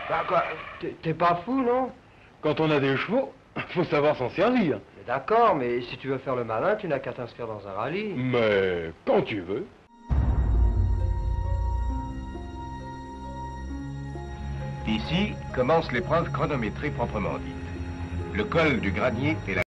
Bah quoi, t'es pas fou, non? Quand on a des chevaux, faut savoir s'en servir. D'accord, mais si tu veux faire le malin, tu n'as qu'à t'inscrire dans un rallye. Mais quand tu veux. Ici commence l'épreuve chronométrée proprement dite. Le col du Granier est la